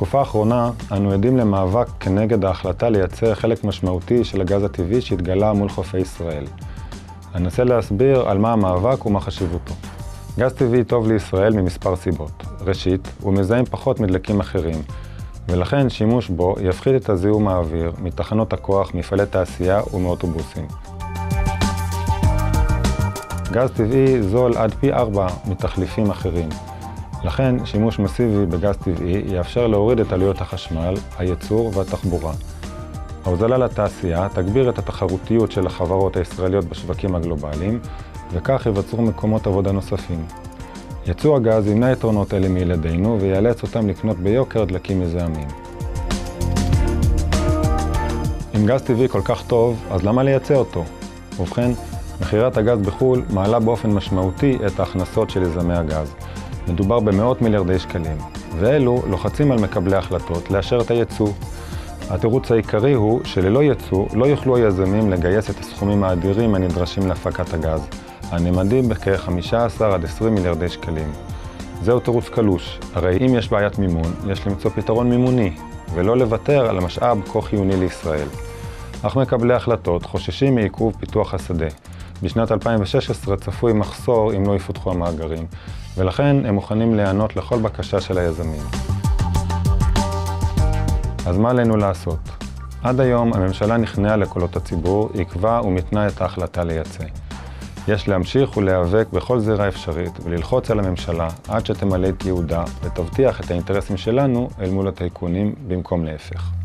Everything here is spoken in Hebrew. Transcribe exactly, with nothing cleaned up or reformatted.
בתקופה האחרונה אנו עדים למאבק כנגד ההחלטה לייצר חלק משמעותי של הגז הטבעי שהתגלה מול חופי ישראל. אנסה להסביר על מה המאבק ומה חשיבותו. גז טבעי טוב לישראל ממספר סיבות. ראשית, הוא מזהם פחות מדלקים אחרים, ולכן שימוש בו יפחית את הזיהום האוויר מתחנות הכוח, מפעלי תעשייה ומאוטובוסים. גז טבעי זול עד פי ארבע מתחליפים אחרים. לכן, שימוש מסיבי בגז טבעי יאפשר להוריד את עלויות החשמל, הייצור והתחבורה. ההוזלה לתעשייה תגביר את התחרותיות של החברות הישראליות בשווקים הגלובליים, וכך ייווצרו מקומות עבודה נוספים. ייצוא הגז ימנע יתרונות אלה מילדינו ויאלץ אותם לקנות ביוקר דלקים מזהמים. אם גז טבעי כל כך טוב, אז למה לייצא אותו? ובכן, מכירת הגז בחו"ל מעלה באופן משמעותי את ההכנסות של יזמי הגז. מדובר במאות מיליארדי שקלים, ואלו לוחצים על מקבלי החלטות לאשר את הייצוא. התירוץ העיקרי הוא שללא ייצוא לא יוכלו היזמים לגייס את הסכומים האדירים הנדרשים להפקת הגז, הנאמדים בכ-חמישה עשר עד עשרים מיליארדי שקלים. זהו תירוץ קלוש, הרי אם יש בעיית מימון, יש למצוא פתרון מימוני, ולא לוותר על המשאב כה חיוני לישראל. אך מקבלי החלטות חוששים מעיכוב פיתוח השדה. בשנת אלפיים ושש עשרה צפוי מחסור אם לא יפותחו המאגרים, ולכן הם מוכנים להיענות לכל בקשה של היזמים. אז מה עלינו לעשות? עד היום הממשלה נכנעה לקולות הציבור, עיכבה ומתנה את ההחלטה לייצא. יש להמשיך ולהיאבק בכל זירה אפשרית וללחוץ על הממשלה עד שתמלא את ייעודה ותבטיח את האינטרסים שלנו אל מול הטייקונים במקום להפך.